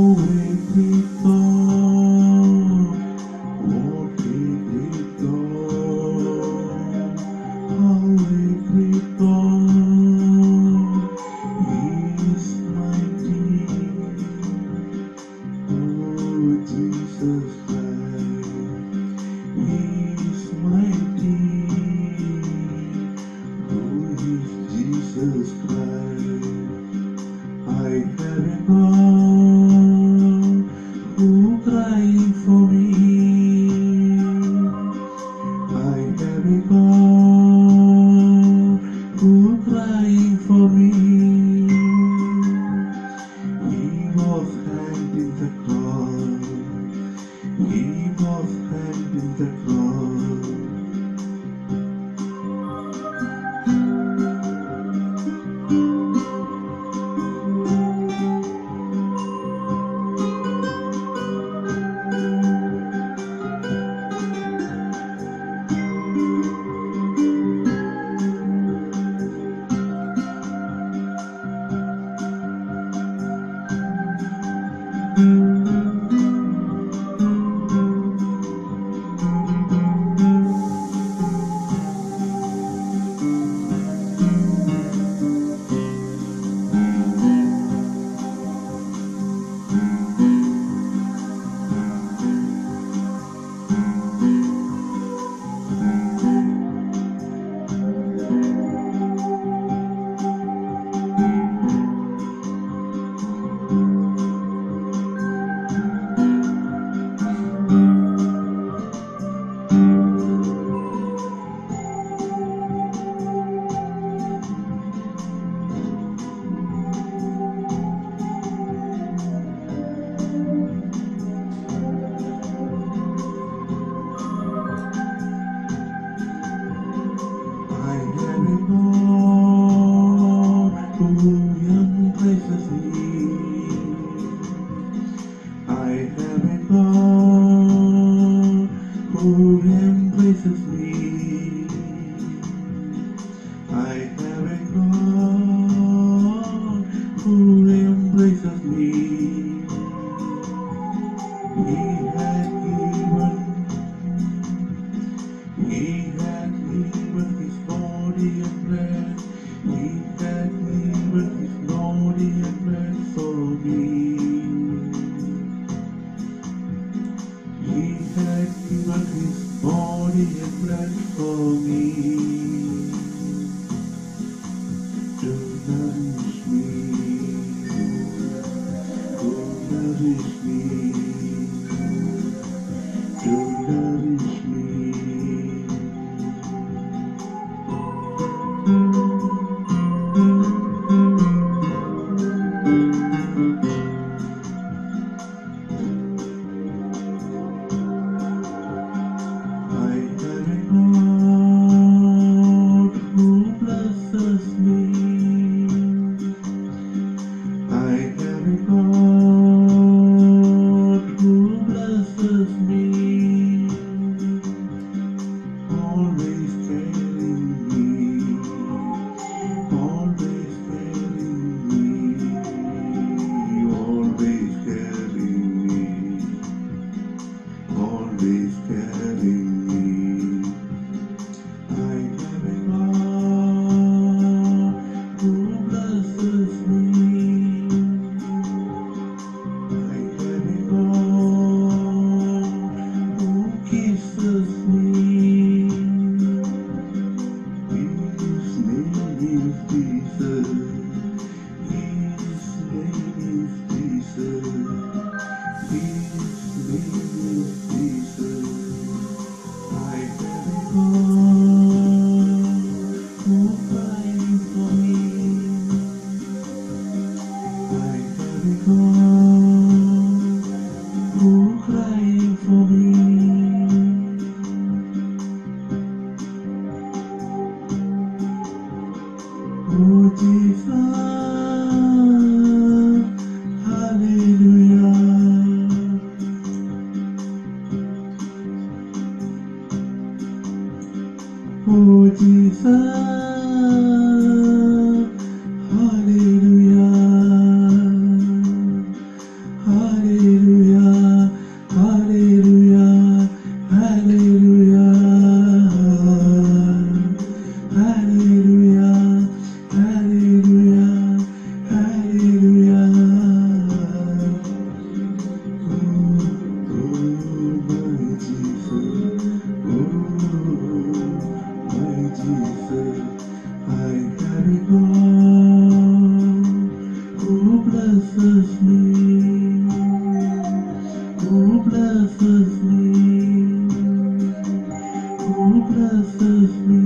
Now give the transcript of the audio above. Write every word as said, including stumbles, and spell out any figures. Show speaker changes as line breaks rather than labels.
Jesus Christ, I have a God who crying for me. I have a God who crying for me. He was hanged in the cross. He was hanged in the cross. I have a God who embraces me. I have a God who embraces me. He had given, He had given His body and blood. He had given His body and blood for me. He had given His body and blood for me to nourish me, to nourish me, to nourish me. I have a God Hallelujah, hallelujah, hallelujah, hallelujah, hallelujah, hallelujah. Oh, oh, my Jesus, oh, my Jesus, I have it all. Who blesses me? Who blesses me? Who blesses me?